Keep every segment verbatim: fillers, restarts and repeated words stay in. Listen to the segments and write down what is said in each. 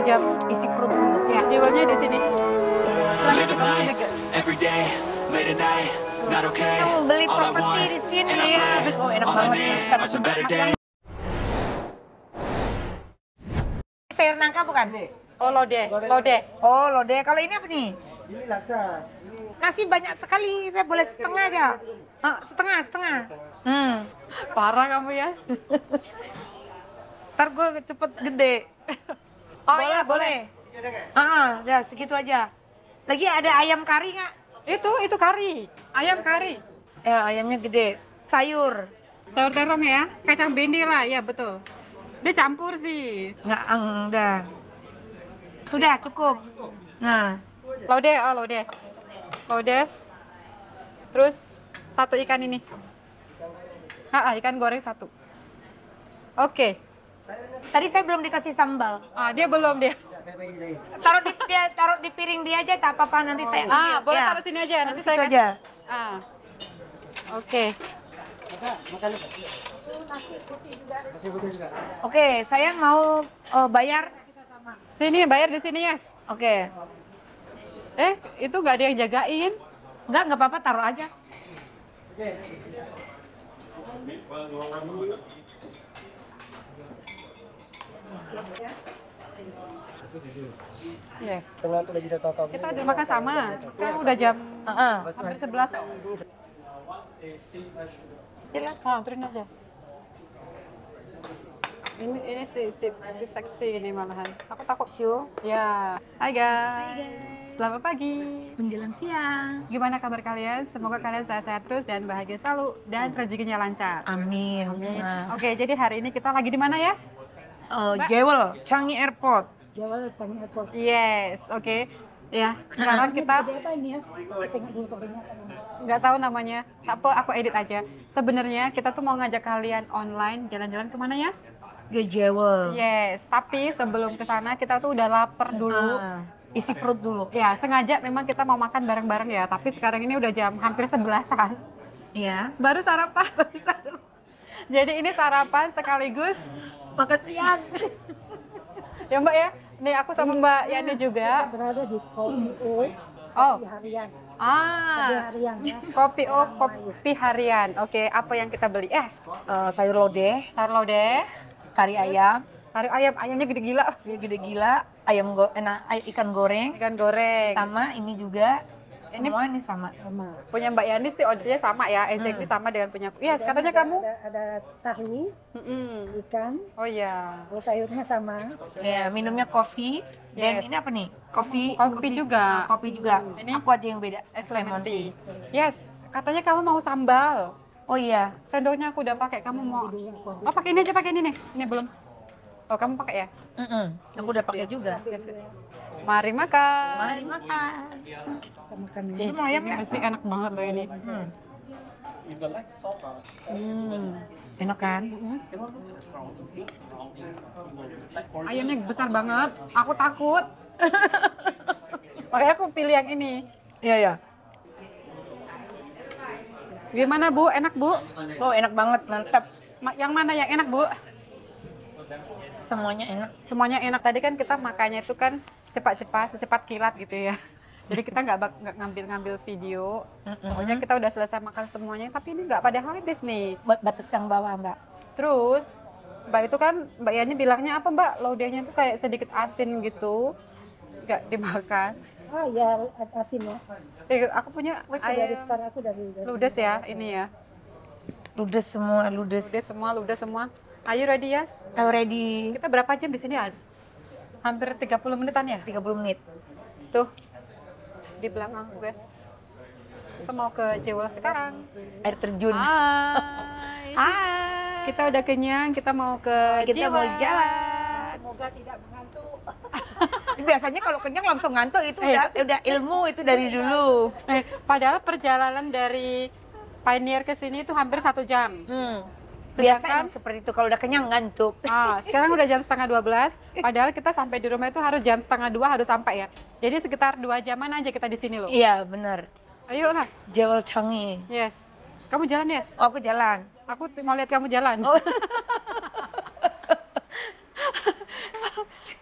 jam isi perut dulu. Ya, jiwanya di sini. Living life every day, late at night, not okay. Kamu beli All I properti want, di sini and I ya. pray, Oh, enak all I banget. need are some better days. Sayur nangka bukan? Oh, lode, lode. Oh, lode. Kalau ini apa nih? Ini laksa. Nasi banyak sekali, saya boleh setengah aja. Ah, setengah, setengah. Hmm. Parah kamu ya. Ntar gue cepet gede. Oh Boleh, iya, boleh. Ah, ya segitu aja. Lagi ada ayam kari nggak? Itu, itu kari. Ayam kari. Ya, ayamnya gede. Sayur. Sayur terong ya, kacang bendi lah, ya betul. Dia campur sih. Nggak, enggak. Sudah, cukup. Nah. Lode, oh lode. Lode. Terus satu ikan ini. Ah, ah, ikan goreng satu. Oke. Tadi saya belum dikasih sambal. Ah, dia belum dia. Taruh di dia, taruh di piring dia aja, tak apa-apa nanti saya ambil. Ah, boleh Ya. taruh sini aja. Nanti, Nanti saya situ kasih- aja. Ah. Oke. Oke, saya mau eh, bayar. Sini bayar di sini, Yes. Oke. Eh, itu nggak ada yang jagain. Enggak, enggak apa-apa, taruh aja. Yes. Kita udah makan sama. Kan udah jam Heeh. hampir sebelas. Jalan. Oh, turun aja. Ini ini si, si, si seksi ini malahan. Aku takut Syu. ya. Hai guys. Selamat pagi. Menjelang siang. Gimana kabar kalian? Semoga kalian sehat-sehat terus dan bahagia selalu dan rezekinya lancar. Amin. Nah. Oke, jadi hari ini kita lagi di mana, Yes? Eh, Jewel, Changi Airport. Yes, oke. Ya, sekarang kita nggak tahu namanya. Tak apa, aku edit aja. Sebenarnya kita tuh mau ngajak kalian online jalan-jalan kemana, Yes? Ke Jewel. Yes, tapi sebelum ke sana kita tuh udah lapar dulu. Ah, isi perut dulu. Ya, sengaja memang kita mau makan bareng-bareng ya, tapi sekarang ini udah jam hampir sebelasan. Iya. Baru sarapan. Jadi ini sarapan sekaligus Makan siang. ya Mbak ya. Nih aku sama Mbak Yani juga. Berada di kopi O Oh, harian. ah, Harian ya. kopi O, kopi harian. Oke, apa yang kita beli? Es, Eh, sayur lodeh, sarlo deh. kari ayam, Kari ayam, ayamnya gede gila. dia gede gila, ayam go, enak, ay- ikan goreng, Ikan goreng. sama ini juga, semua ini sama. Sama. Punya Mbak Yani sih ordernya sama ya, exactly sama dengan punya aku. Yes, katanya kamu. Ada, ada tahu, Mm-mm. ikan, Oh iya. terus sayurnya sama. Ya, minumnya kopi, dan Yes. ini apa nih? Kopi, Kopi juga. eh, kopi juga. Ini? Aku aja yang beda. Es lemon lemon tea. tea. Yes, katanya kamu mau sambal. Oh iya, Sendoknya aku udah pakai, kamu mau? Oh pakai ini aja, pakai ini nih. Ini belum. Oh kamu pakai ya? Mm-mm. Aku udah pakai juga. Yes, yes. Mari makan. Mari makan. Kita makan Ih, Itu mau ayam ini nggak? pasti enak banget loh ini. Hmm. Hmm. Enak kan? Ayamnya besar banget. Aku takut. Makanya aku pilih yang ini. Iya ya. Gimana Bu? Enak Bu? Oh enak banget, mantap. Ma- Yang mana yang enak Bu? Semuanya enak. Semuanya enak. Tadi kan kita makannya itu kan cepat-cepat, secepat kilat gitu ya. Jadi kita nggak bak- nggak ngambil-ngambil video. Pokoknya kita udah selesai makan semuanya. Tapi ini nggak pada habis nih. Buat batas yang bawah mbak. Terus Mbak itu kan, Mbak Yani bilangnya apa Mbak? Laudenya itu kayak sedikit asin gitu. Nggak dimakan. Oh ya, asin ya. Eh, aku punya Wes dari ayam star aku dari, dari ludes ya, ini ya. Ludes semua, ludes. Ludes semua, ludes semua. Are you ready, Yas? Kalau ready Kita berapa jam di sini? Ad? Hampir tiga puluh menitan ya? tiga puluh menit. Tuh, di belakang guys. Kita mau ke Jewel sekarang. Air terjun. Hai. Hai. Kita udah kenyang, kita mau ke Kita mau Jewel. jalan. Semoga tidak mengantuk. Biasanya kalau kenyang langsung ngantuk itu Eh, udah udah ilmu itu dari dulu. Eh, padahal perjalanan dari Pioneer ke sini itu hampir satu jam. Hmm. Biasa Sedangkan emang seperti itu kalau udah kenyang ngantuk. Ah, sekarang udah jam setengah dua belas, padahal kita sampai di rumah itu harus jam setengah dua harus sampai ya. Jadi sekitar dua jaman aja kita di sini loh. Iya benar. Ayo lah, Jewel Changi. yes. Kamu jalan Yes? Oh, aku jalan. Aku t- mau lihat kamu jalan. Oh.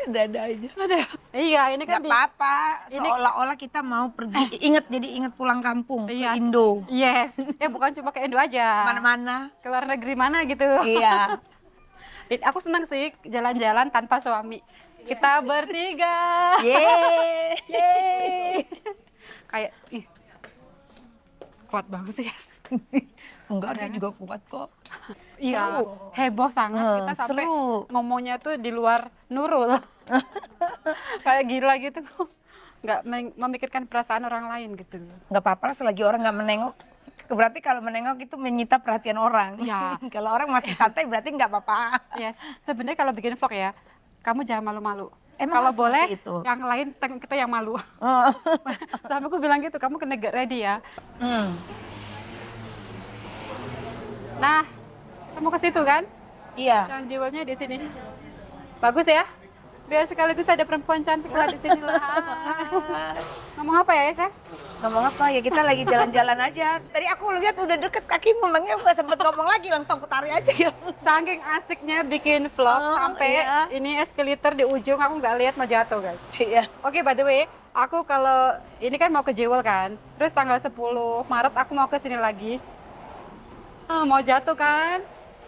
Ada-ada aja. Ada. Iya, ini kan Gak di apa-apa, ini- seolah-olah kita mau pergi. Ingat, jadi ingat pulang kampung Iya. ke Indo. Yes. Ya bukan cuma ke Indo aja. Mana-mana. Ke luar negeri mana gitu. Iya. It- Aku senang sih jalan-jalan tanpa suami. Kita bertiga. Yeay. Yeay. Kayak ih. Kuat banget sih. Yas. Enggak, dia juga kuat kok. Iya, Seru. heboh sangat. Eh, Kita sampai seru. ngomongnya tuh di luar Nurul. Kayak gila gitu. Nggak mem- memikirkan perasaan orang lain gitu. Nggak apa-apa lah selagi orang nggak menengok. Berarti kalau menengok itu menyita perhatian orang. Iya. Kalau orang masih santai berarti nggak apa-apa. Yes. Sebenarnya kalau bikin vlog ya, kamu jangan malu-malu. Emang Kalau harus boleh, seperti itu? yang lain teng- kita yang malu. Oh. Sampai aku bilang gitu, kamu kena get ready ya. Hmm. Nah, kita mau ke situ kan? Iya. Yang jiwanya di sini. Bagus ya? Biar sekaligus ada perempuan cantik lah di sini lah. Ngomong apa ya, Yas? Ngomong apa ya, kita lagi jalan-jalan aja. Tadi aku lihat udah deket kaki, memangnya nggak sempet ngomong lagi, langsung aku tarik aja ya. Saking asiknya bikin vlog Oh, sampai iya. ini escalator di ujung aku nggak lihat mau jatuh guys. Iya. Oke, by the way, aku kalau ini kan mau ke Jewel kan, terus tanggal sepuluh Maret aku mau ke sini lagi. Ah, mau jatuh kan?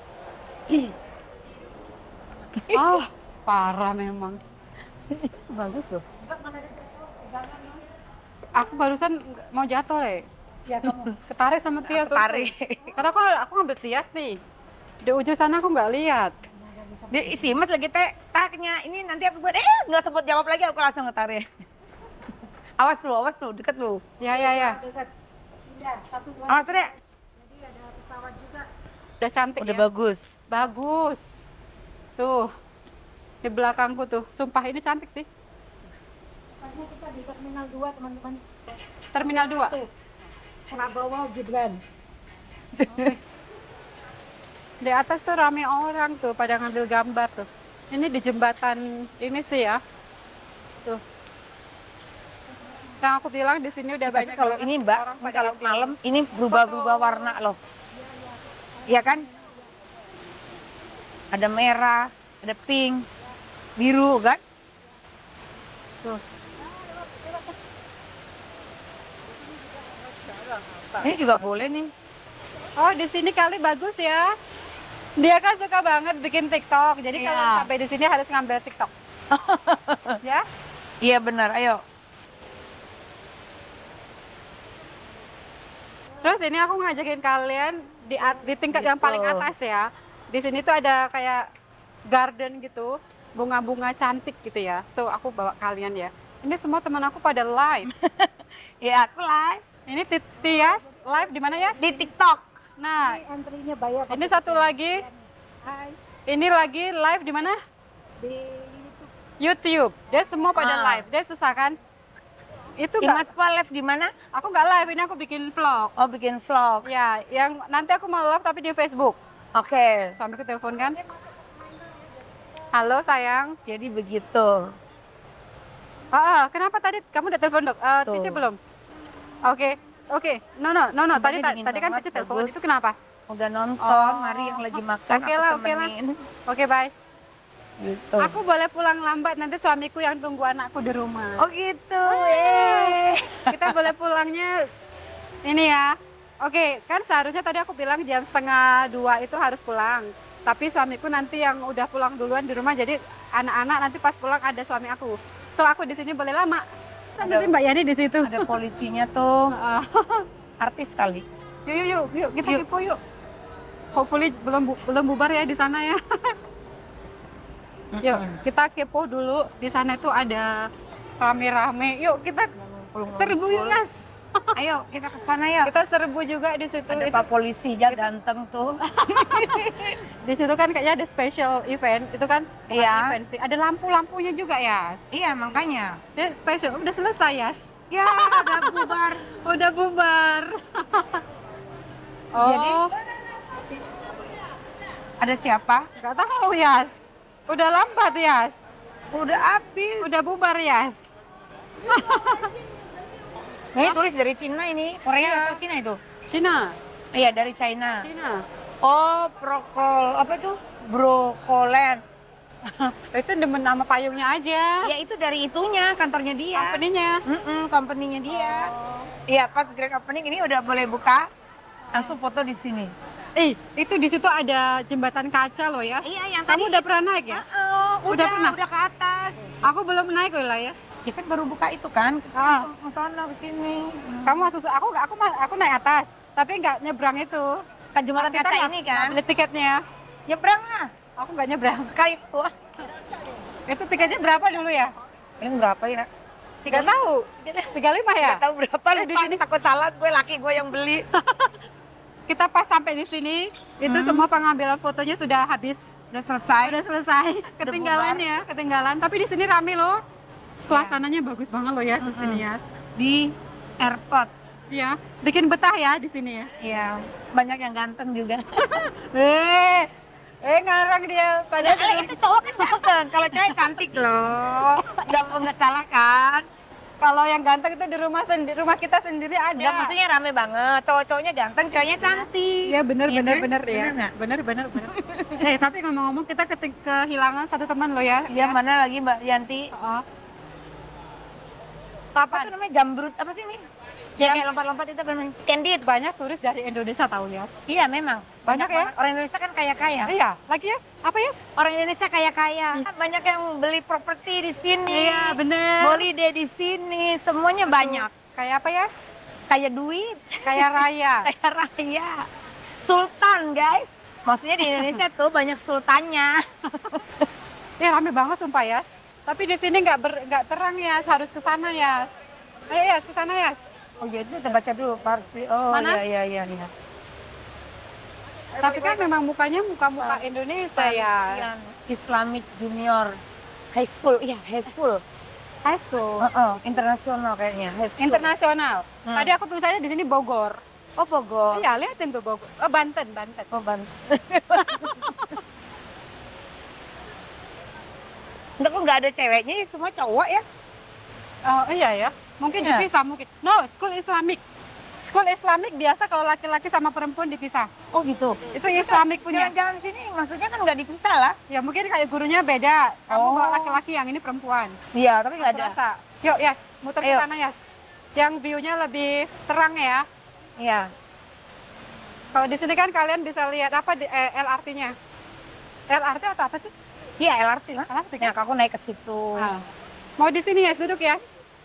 Oh, parah memang. Bagus loh. Aku barusan mau jatuh le. Ya kamu. Ketarik sama Tias. Aku tarik. Karena aku aku ngambil Tias nih. Di ujung sana aku nggak lihat. Dia isi mas lagi teh taknya ini nanti aku buat eh nggak sempet jawab lagi aku langsung ngetarik. Awas lu, awas lu, deket lu. Ya ya ya. Dekat. Udah, satu dua. Awas deh. Jadi ada pesawat juga. Udah cantik Udah ya. bagus. Bagus. Tuh. Di belakangku tuh. Sumpah ini cantik sih. Tadinya kita di Terminal dua teman-teman. Terminal dua. Tuh. Prabowo Gibran. Di atas tuh rame orang tuh pada ngambil gambar tuh. Ini di jembatan ini sih ya. Tuh. Yang aku bilang di sini udah Tapi banyak kalau banget ini mbak, orang ini pada kalau ambil. malam ini berubah-berubah warna loh. Iya kan? Ada merah, ada pink, biru kan? Tuh. Ini juga boleh nih. Oh, di sini kali bagus ya. Dia kan suka banget bikin TikTok. Jadi Iya. kalau sampai di sini harus ngambil TikTok. Ya? Iya benar, ayo. Terus ini aku ngajakin kalian di at- di tingkat yang paling Gitu. atas ya. Di sini tuh ada kayak garden gitu, bunga-bunga cantik gitu ya. So aku bawa kalian ya. Ini semua teman aku pada live. Ya aku live Ini Ti- Tias live di mana ya? di TikTok. Nah, Ini antrinya bayar. ini satu lagi. Hai. Ini lagi live di mana? Di YouTube. YouTube. Dia semua pada Ah. live. Dia susah kan? Itu Di nggak? Mas Pa live di mana? Aku nggak live. Ini aku bikin vlog. Oh bikin vlog. Ya, yang nanti aku mau live tapi di Facebook. Oke. Suamiku telepon kan? Halo sayang. Jadi begitu. Ah, ah, kenapa tadi kamu udah telepon dok? Uh, Tuh. Tice belum? Oke, oke. No, no, no, no. Tadi Tempatnya dingin tadi kan banget, Tice telepon. bagus. Itu kenapa? Udah nonton, Oh. Mari yang lagi makan Oke aku lah, oke lah. temenin. Oke, bye. Gitu. Aku boleh pulang lambat nanti suamiku yang tunggu anakku di rumah. Oh gitu. Eh. Kita boleh pulangnya ini ya. Oke, kan seharusnya tadi aku bilang jam setengah dua itu harus pulang. Tapi suamiku nanti yang udah pulang duluan di rumah, jadi anak-anak nanti pas pulang ada suami aku. So aku di sini boleh lama. Sama Ada- si Mbak Yani di situ. Ada polisinya tuh, Ah. artis kali. Yuk, yuk, yuk, yuk, kita Yuk. kepo yuk. Hopefully belum bu- belum bubar ya di sana ya. Yuk, kita kepo dulu. Di sana itu ada rame-rame. Yuk, kita serbu yuk, Mas. Ayo kita ke sana ya. Kita serbu juga di situ. Ada Itu- Pak polisi aja ganteng tuh. Di situ kan kayaknya ada special event. Itu kan bukan Iya. event sih. Ada lampu-lampunya juga, ya. Iya makanya. Dia special. Udah selesai, Yas. Ya udah bubar. Udah bubar. Oh, Jadi ada siapa? nggak tahu, Yas. Udah lambat, Yas. Udah habis. Udah bubar, Yas. Nah, ini turis dari Cina ini, Korea Iya. atau Cina itu? Cina. Iya dari China. Cina. Oh, prokol apa itu? Brokolen. Itu demen nama payungnya aja. Ya itu dari itunya, kantornya dia. Company-nya. Mm-mm, company-nya dia. Oh. Iya, pas grand opening ini udah boleh buka, langsung foto di sini. Eh, itu di situ ada jembatan kaca loh ya. Iya, yang Kamu tadi. udah pernah naik ya? Uh, Udah udah, pernah? udah ke atas. Aku belum naik loh, Layas. Ya kan baru buka itu kan, Ah. ke sana ke sini. Kamu masuk aku nggak aku ma- aku naik atas, tapi nggak nyebrang itu. Kan jembatan Kita kaca nggak- ini nggak kan. beli tiketnya. Nyebrang lah. Aku nggak nyebrang. Sekali. Wah, Itu tiketnya berapa dulu ya? ini berapa ya? Tiga tahu. Tiga lima ya? Nggak tahu berapa, Eh, di lupa. sini. Takut salah, gue laki gue yang beli. Kita pas sampai di sini, itu semua pengambilan fotonya sudah habis. Udah selesai. Udah selesai. Ketinggalan ya, ketinggalan. Tapi di sini rame loh. Suasananya bagus banget loh ya di sini ya. Di airport. Iya, bikin betah ya di sini ya. Iya, banyak yang ganteng juga. Eh, eh ngarang dia pada Padahal itu cowok kan ganteng, kalau cewek cantik loh. Gak mau nggak salah kan? kalau yang ganteng itu di rumah sendiri, rumah kita sendiri ada. Enggak, maksudnya rame banget. Cowok-cowoknya ganteng, ceweknya cantik. Iya bener Iya bener kan? bener ya. Bener nggak? Bener bener bener. Eh tapi ngomong-ngomong kita keti- kehilangan satu teman loh ya. Iya, mana lagi Mbak Yanti? Oh, Apa tuh namanya jambrut apa sih ini? Ya kayak lompat-lompat itu apa namanya? Candid. banyak turis dari Indonesia tahu ya. Iya memang. Banyak ya? banget. Orang Indonesia kan kaya-kaya. Iya, lagi yes. Apa yes? Orang Indonesia kaya-kaya. Banyak yang beli properti di sini. Iya bener. Holiday di sini, semuanya banyak. Kayak apa yes? Kayak duit, Kayak raya. kayak raya. Sultan, guys. Maksudnya di Indonesia tuh banyak sultannya. Ya rame banget sumpah Yas. Tapi di sini nggak ber- nggak terang Yas, harus ke sana Yas. Ayo Yas, ke sana Yas. Oh iya, itu kita baca dulu party. Oh Mana? iya iya iya. iya. Tapi kan memang mukanya muka-muka Indonesia ya. Yang Islamic Junior High School, iya High School. High school. Heeh, internasional kayaknya. High school. Internasional. Hmm. Tadi aku tulisannya di sini Bogor. Oh Bogor. Iya, liatin tuh Bogor. Oh, Banten, Banten. Oh Banten. Udah kok nggak ada ceweknya, semua cowok ya? Oh, iya ya. Mungkin Iya. dipisah mungkin. No, school Islamic. School Islamic biasa kalau laki-laki sama perempuan dipisah. Oh gitu. Itu Islamic punya. Jalan-jalan di sini maksudnya kan nggak dipisah lah. Ya mungkin kayak gurunya beda. Kamu Oh. bawa laki-laki, yang ini perempuan. Iya, tapi nggak ada. Rasa. Yuk, Yas, muter ke Ayo. sana, Yas. Yang view-nya lebih terang ya. Iya. Kalau di sini kan kalian bisa lihat apa di eh, L R T-nya. L R T atau apa sih? Iya, L R T lah. L R T Ya, kan? aku naik ke situ. Ah. Mau di sini, Yas, duduk, Yas.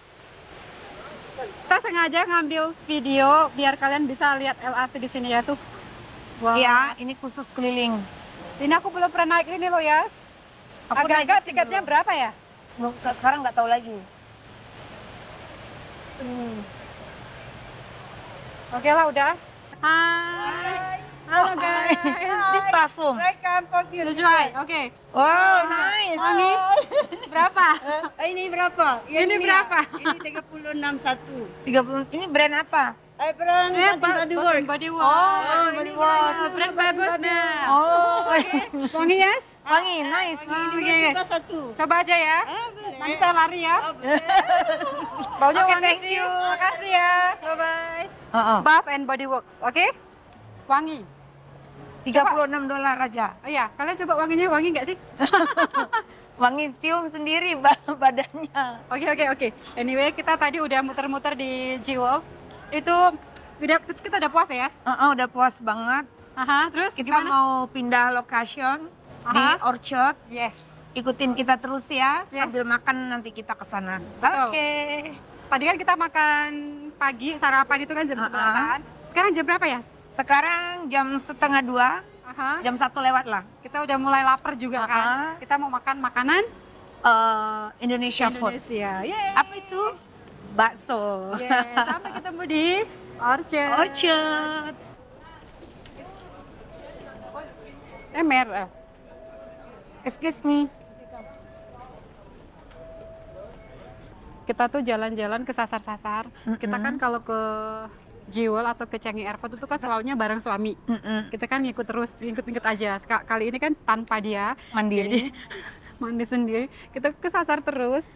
Kita sengaja ngambil video biar kalian bisa lihat L R T di sini ya tuh. Wah. Iya, ini khusus keliling. Ini aku belum pernah naik ini loh, Yas. Aku naik Agak-agak ke sini tiketnya dulu. berapa ya? Belum, sekarang nggak tahu lagi. Oke lah, udah. Hai. Halo guys. This platform. Welcome for you to try. Oke. Wow, nice. Wangi. Berapa? Eh, ini berapa? Ya, Ini ya. berapa? Ini tiga puluh enam satu. tiga puluh. Ini brand apa? Eh, brand Eh, Bath and Body Bath Works. and Body Oh, Works. body wash. Brand bagus dah. Oh, Wangi, Yas? wangi, nice. Oke. Coba satu. Coba aja ya. Ah, boleh. Nanti saya lari ya. Oh, boleh. Baunya Oke, wangi thank sih. you. Makasih ya. Bye-bye. Heeh. Bath and Body Works, oke? Wangi. tiga puluh enam dolar aja. Oh iya, kalian coba wanginya, wangi nggak sih? Wangi cium sendiri ba- badannya. Oke oke oke. Anyway, kita tadi udah muter-muter di Jewel. Itu udah kita udah puas ya, Yas? Heeh, udah puas banget. Aha, terus Kita gimana? mau pindah location di Aha. Orchard. Yes. Ikutin kita terus ya, Yes. sambil makan nanti kita ke sana. Betul. Oke. Tadi kan kita makan pagi, sarapan itu kan jam Uh-uh. sebelasan. Sekarang jam berapa, Yas? Sekarang jam setengah dua, Aha. jam satu lewat lah. Kita udah mulai lapar juga Uh-uh. kan. Kita mau makan makanan Eh, Indonesia food. Indonesia. Yeay. Apa itu? Bakso. Yes. Sampai ketemu di Orchard. Orchard. Eh, merah. Excuse me. Kita tuh jalan-jalan ke sasar-sasar. Kita kan kalau ke Jewel atau ke Changi Airport itu kan selalunya bareng suami. Mm-mm. Kita kan ngikut terus, ngikut-ngikut aja. Ska- Kali ini kan tanpa dia, Mandiri. mandi sendiri. Kita kesasar terus.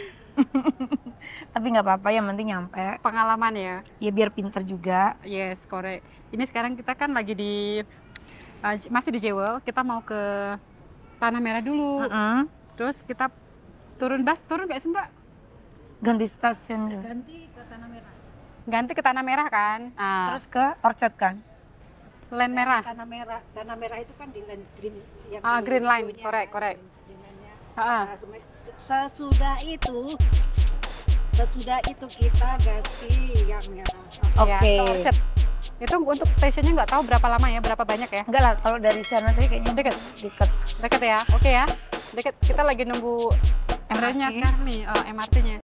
Tapi nggak apa-apa, yang penting nyampe. Pengalaman ya. Ya biar pinter juga. Yes, korek. Ini sekarang kita kan lagi di uh, J- masih di Jewel. Kita mau ke Tanah Merah dulu. Heeh. Terus kita turun bus, turun nggak sih Mbak? Ganti stasiun. Ganti ke Tanah Merah. Ganti ke Tanah Merah kan? Nah, Terus ke Orchard kan? Line Merah. Tanah Merah, Tanah Merah itu kan di line green yang Ah, di green line, hijaunya korek, kan, korek. green-nya. Ah. Nah, sem- sesudah itu sesudah itu kita ganti yang merah. Ya, Oke. ke Orchard. Itu untuk stasiunnya nggak tahu berapa lama ya, berapa banyak ya? Enggak lah, kalau dari sana tadi kayaknya Deket? Dekat. Deket ya? Oke ya. Deket. Kita lagi nunggu M R T. trennya sekarang nih, oh, M R T-nya.